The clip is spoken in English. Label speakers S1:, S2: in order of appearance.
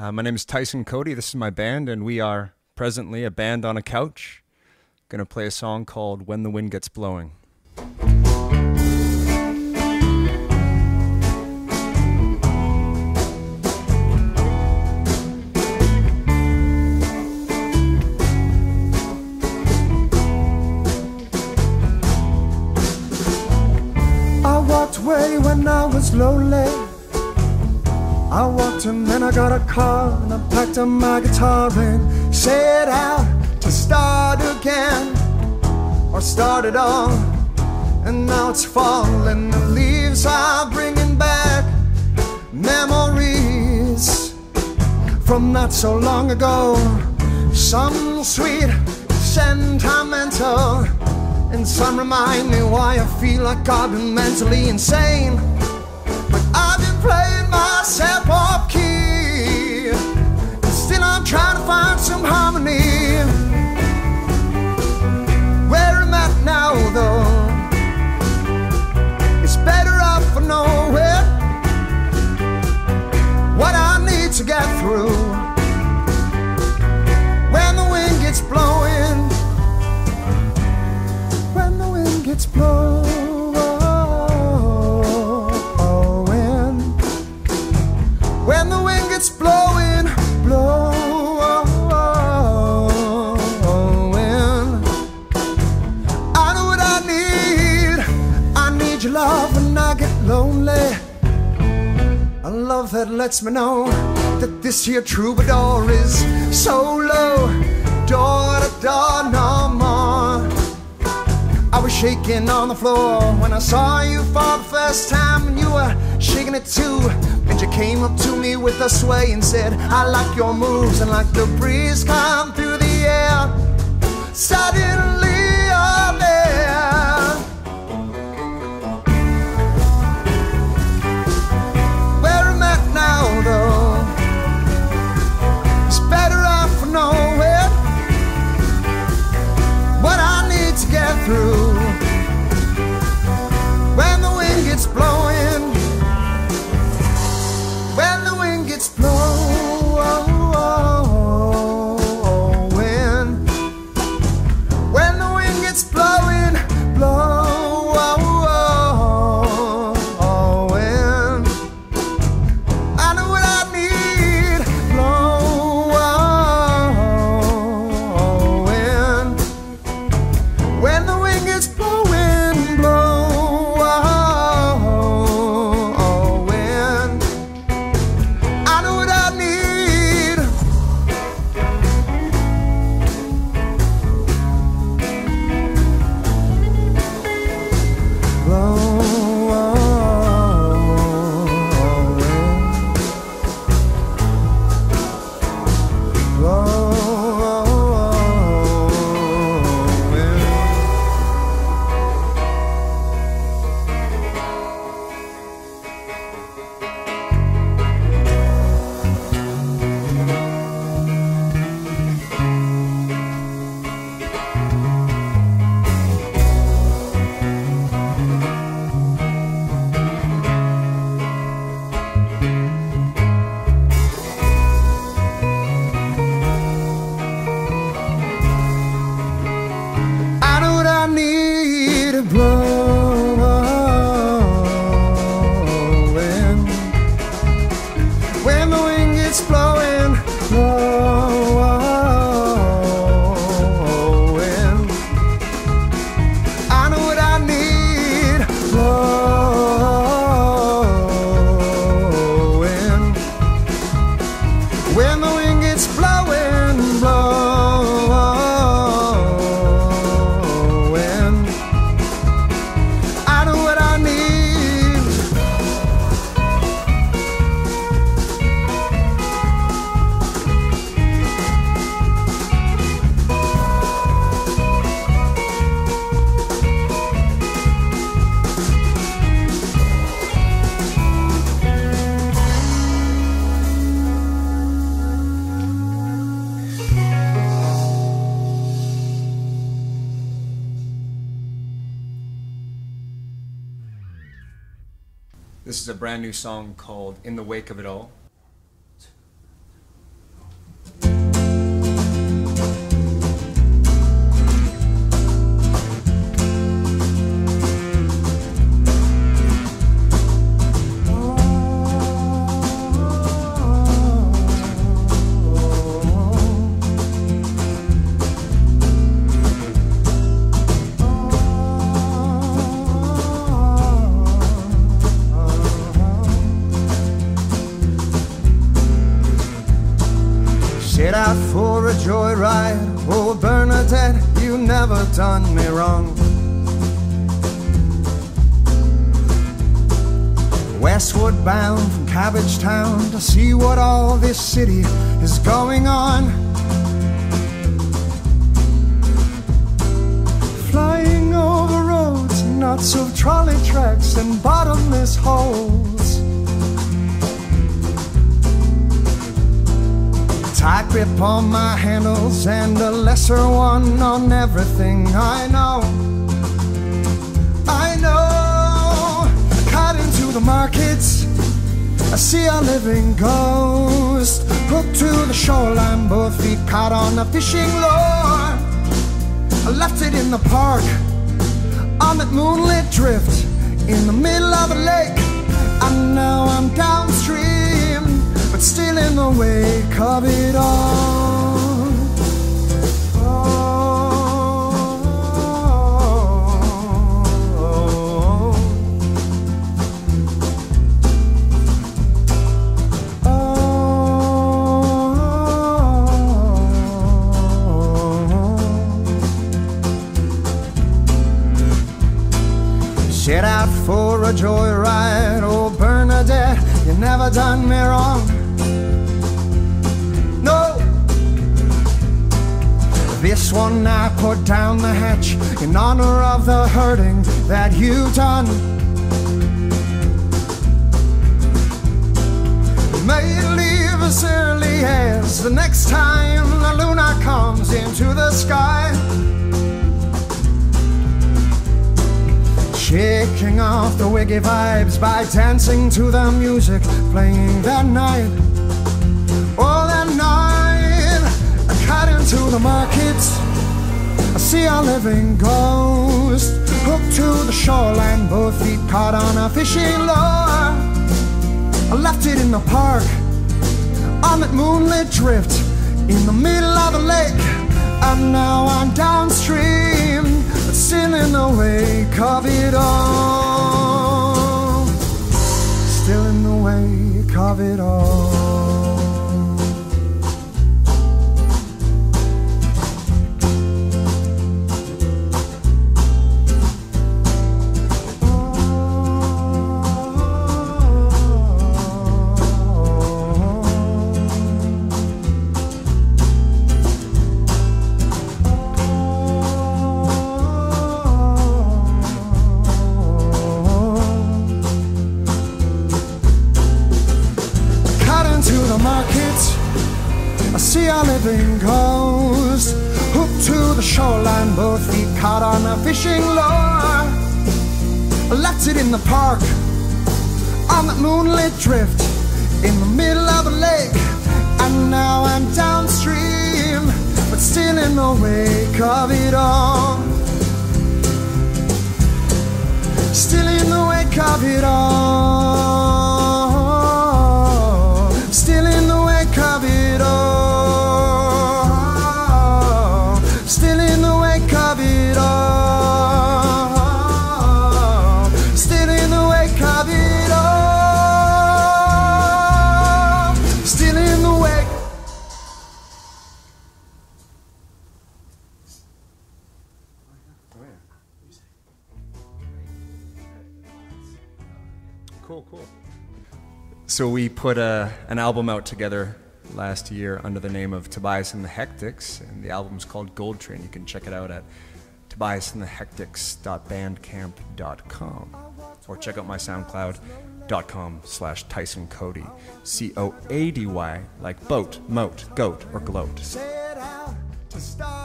S1: My name is Tyson Coady. This is my band, and we are presently a band on a couch. Gonna play a song called When the Wind Gets Blowing.
S2: I walked away when I was lonely. I walked and then I got a car and I packed up my guitar and set out to start again, or start it all. And now it's fall and the leaves are bringing back memories from not so long ago. Some sweet, sentimental, and some remind me why I feel like I've been mentally insane. But I've been playing myself off key, and still I'm trying to find some harmony. Where I'm at now though, it's better off for nowhere. What I need to get through when the wind gets blowing, when the wind gets blowing. When the wind gets blowing, blowing, I know what I need. I need your love when I get lonely. A love that lets me know that this here troubadour is so low, door to door no more. I was shaking on the floor when I saw you for the first time, and you were shaking it too. And you came up to me with a sway and said, I like your moves, and like the breeze come through the air, suddenly you're there. Where I'm at now though, it's better off for nowhere. What I need to get through when the wind gets blowing, when the wind gets blowing, when the wind gets blowing, blowing, I know what I need, blowing, when the wind gets blowing, blowing. When the wind gets blowing, blowing, I know what I need, blowing. When the wind gets blowing, blowing, I know what I need.
S1: This is a brand new song called In the Wake of It All.
S2: for a joyride. Oh, Bernadette, you never done me wrong. Westward bound from Cabbagetown to see what all this city is going on. Flying over roads, knots of trolley tracks and bottomless holes. Tight grip on my handles and a lesser one on everything I know. I know. Cut into the markets, I see a living ghost. Hooked to the shoreline, both feet caught on a fishing lure. I left it in the park, on that moonlit drift, in the middle of a lake. And now I'm downstream, but still in the wake of it all. Set out for a joyride, oh Bernadette, you never done me wrong. No, this one I put down the hatch in honor of the hurting that you've done. May it leave as early as the next time the luna comes into the sky. Shaking off the wiggy vibes by dancing to the music playing that night. Oh, that night I cut into the markets, I see a living ghost. Hooked to the shoreline, both feet caught on a fishing lure. I left it in the park, on that moonlit drift, in the middle of the lake. And now I'm downstream, but still in the wake of it all. Still in the wake of it all. I see a living ghost. Hooked to the shoreline, both feet caught on a fishing lure. I left it in the park, on that moonlit drift, in the middle of a lake. And now I'm downstream, but still in the wake of it all. Still in the wake of it all. Still in the wake of it all. Still in the wake of it all. Still in the wake of it all. Still in the wake.
S1: Cool. So we put an album out together last year under the name of Tobias and the Hectics, and the album's called Gold Train. You can check it out at tobiasandthehectics.bandcamp.com, or check out my soundcloud.com/Tyson Coady, Coady, like boat, moat, goat, or gloat.
S2: Set out to start